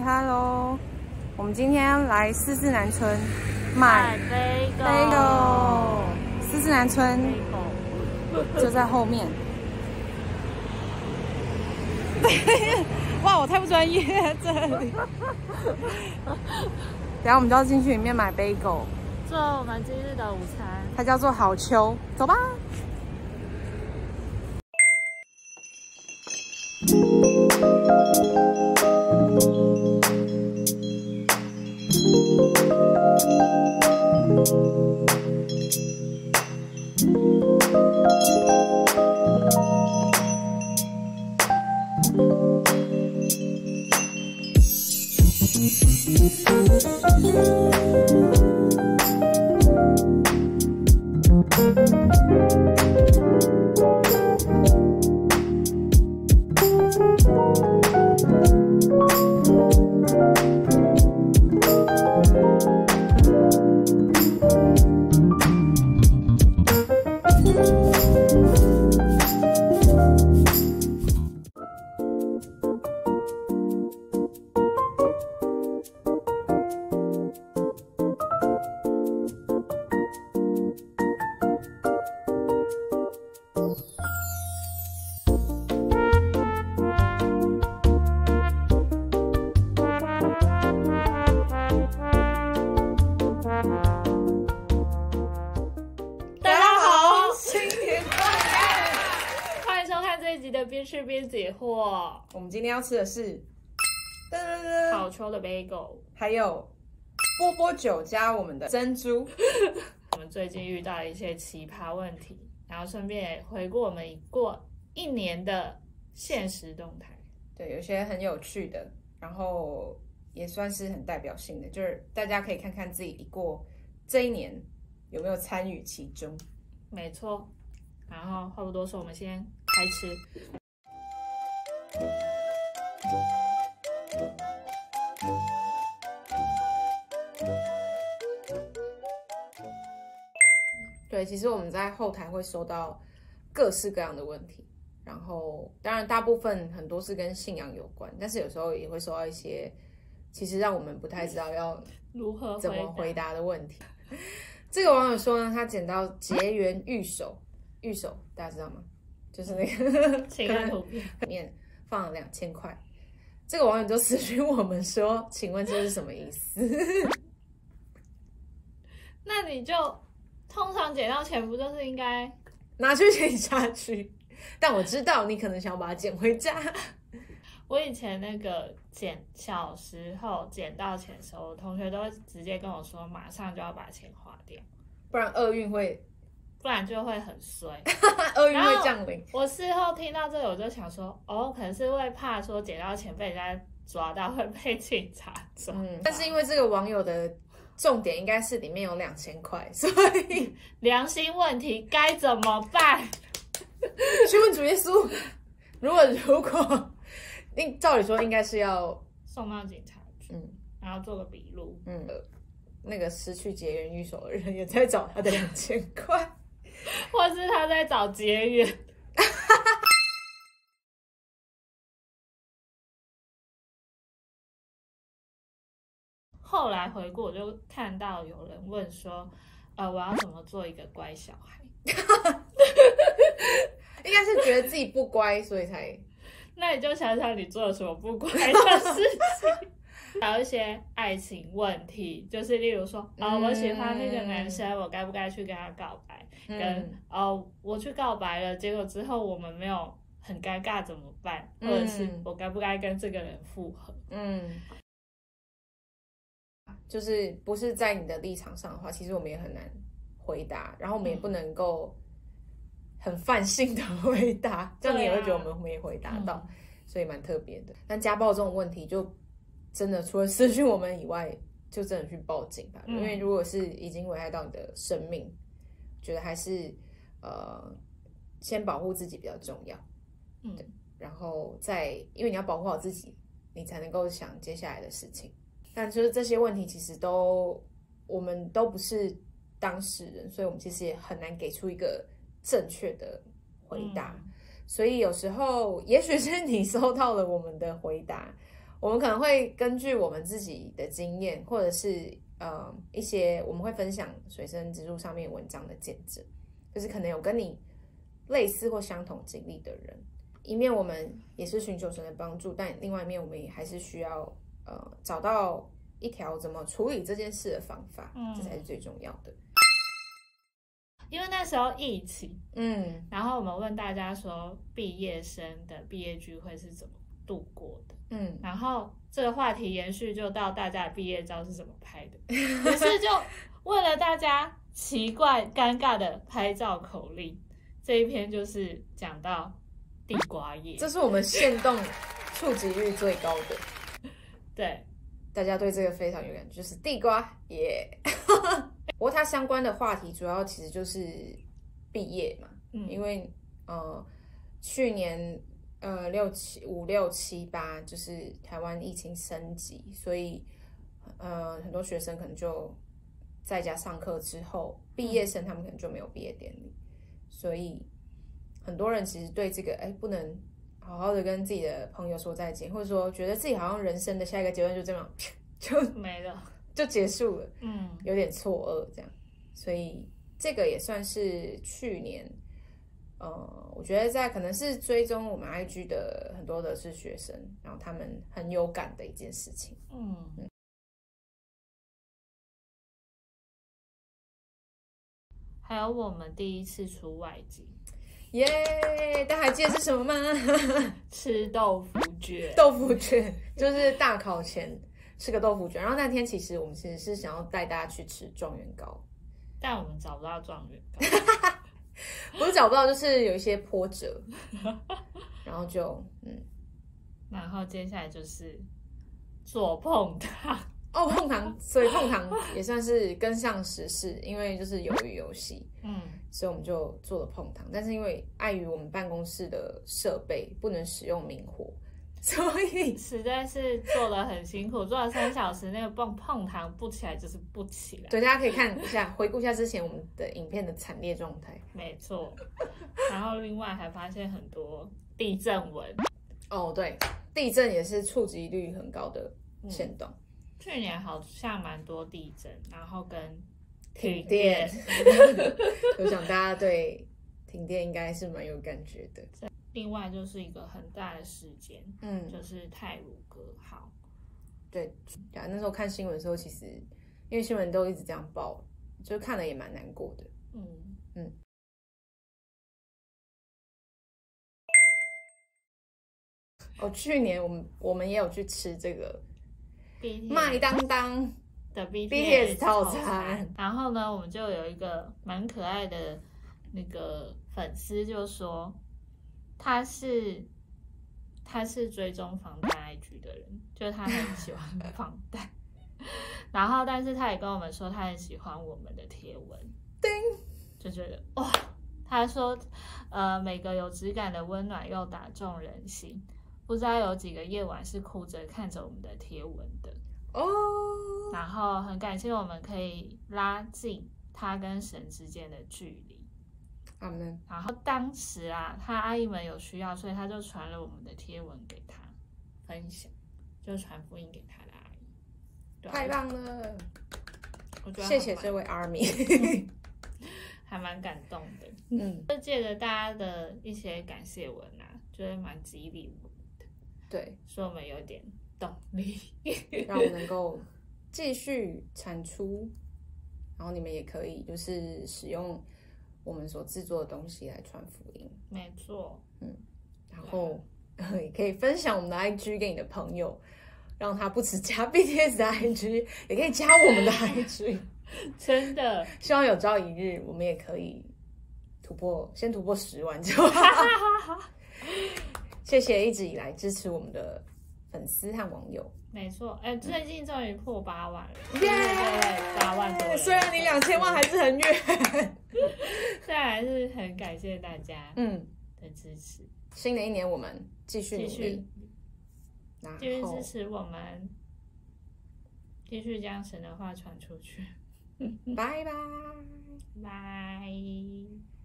Hello， 我们今天来四四南村买 bagel。四四南村就在后面。哇，我太不专业这里。等下我们就要进去里面买 bagel， 做我们今日的午餐。 它叫做好秋，走吧。 边吃边解惑。 我们今天要吃的是好秋的 bagel， 还有波波酒加我们的珍珠。 我们最近遇到了一些奇葩问题，然后顺便也回顾我们过一年的现实动态。 对，有些很有趣的，然后也算是很代表性的，就是大家可以看看自己过这一年有没有参与其中。 没错。然后话不多说，我们先开吃。 对，其实我们在后台会收到各式各样的问题，然后当然大部分很多是跟信仰有关，但是有时候也会收到一些其实让我们不太知道要如何怎么回答的问题。这个网友说呢，他捡到结缘玉手，玉手大家知道吗？就是那个情感图片里面放了2000块。这个网友就私讯我们说，请问这是什么意思？ 那你就通常捡到钱不就是应该拿去警察局？但我知道你可能想把它捡回家。 我以前那个小时候捡到钱的时候，同学都会直接跟我说，马上就要把钱花掉， 不然厄运会， 不然就会很衰， 厄运会降临。 我事后听到这个，我就想说，哦，可能是会怕说捡到钱被人家抓到会被警察抓。 但是因为这个网友的重点应该是里面有2000块，所以良心问题该怎么办？ 去问主耶稣。如果照理说应该是要送到警察局，然后做个笔录。 那个失去结缘玉手的人也在找他的2000块， 或是他在找结缘。后来回顾，我就看到有人问说，我要怎么做一个乖小孩？ 应该是觉得自己不乖，所以才…… 那你就想想你做了什么不乖的事情。还有一些爱情问题，就是例如说，我喜欢那个男生，我该不该去跟他告白？跟我去告白了，结果之后我们没有很尴尬怎么办？或者是我该不该跟这个人复合？ 就是不是在你的立场上的话，其实我们也很难回答，然后我们也不能够很泛性的回答，这样你也会觉得我们没回答到，所以蛮特别的。但家暴这种问题，就真的除了私讯我们以外，就真的去报警吧，因为如果是已经危害到你的生命，觉得还是先保护自己比较重要。对，然后因为你要保护好自己，你才能够想接下来的事情。但就是这些问题其实我们都不是当事人，所以我们其实也很难给出一个正确的回答。所以有时候也许是你收到了我们的回答， 我们可能会根据我们自己的经验，或者是一些我们会分享随身之路上面文章的见证，就是可能有跟你类似或相同经历的人，一面我们也是寻求神的帮助，但另外一面我们也还是需要找到一条怎么处理这件事的方法，这才是最重要的。 因为那时候疫情，然后我们问大家说，毕业生的毕业聚会是怎么度过的？然后这个话题延续就到大家的毕业照是怎么拍的，于是就问了大家奇怪尴尬的拍照口令。这一篇就是讲到地瓜叶， 这是我们限动触及率最高的。 对， 大家对这个非常有感觉，就是地瓜叶。不过它相关的话题主要其实就是毕业嘛，因为去年5、6、7、8就是台湾疫情升级，所以很多学生可能就在家上课之后，毕业生他们可能就没有毕业典礼，所以很多人其实对这个不能好好的跟自己的朋友说再见，或者说觉得自己好像人生的下一个阶段就这样就没了， 就结束了，有点错愕这样，所以这个也算是去年，我觉得可能是追踪我们 IG 的很多的是学生，然后他们很有感的一件事情。 还有我们第一次出外景， 耶！大家还记得是什么吗？ 吃豆腐卷。 豆腐卷就是大考前吃个豆腐卷，然后那天其实我们其实是想要带大家去吃状元糕， 但我们找不到状元糕。 不是找不到，就是有一些波折，然后就然后接下来就是做碰糖。 碰糖，所以碰糖也算是跟上时事，因为就是鱿鱼游戏，所以我们就做了碰糖，但是因为碍于我们办公室的设备不能使用明火，所以实在是做得很辛苦，做了3小时，那个碰糖不起来就是不起来。 对，大家可以看一下，回顾一下之前我们的影片的惨烈状态。 没错，然后另外还发现很多地震文。 对，地震也是触及率很高的限动。 去年好像蛮多地震，然后跟停电，我想大家对停电应该是蛮有感觉的。 另外就是一个很大的事件，就是太鲁阁号。 对，那时候看新闻的时候，其实因为新闻都一直这样报，就看了也蛮难过的。去年我们也有去吃这个麦当当的 BTS 套餐， 然后呢，我们就有一个蛮可爱的那个粉丝就说他是追踪防弹 IG 的人，就是他很喜欢防弹，然后但是他也跟我们说他很喜欢我们的贴文，就觉得哇，他说每个有质感的温暖又打中人心，不知道有几个夜晚是哭着看着我们的贴文的然后很感谢我们可以拉近他跟神之间的距离。然后当时他阿姨们有需要，所以他就传了我们的贴文给他分享，就传福音给他的阿姨。 太棒了， 我觉得谢谢这位 ARMY 还蛮感动的。就借着大家的一些感谢文觉得蛮激励我们的， 对， 所以我们有点动力让我能够继续产出，然后你们也可以就是使用我们所制作的东西来传福音。 没错， 然后也可以分享我们的 IG 给你的朋友，让他不只加 BTS 的 IG， 也可以加我们的 IG。 真的， 希望有朝一日我们也可以先突破10万就好。谢谢一直以来支持我们的粉丝和网友。 没错，最近终于破8万了， 耶 ！8万多人， 虽然你2000万还是很远， 但还是很感谢大家的支持。 新的一年我们继续努力， 继续支持我们，继续将神的话传出去。 拜拜， 拜。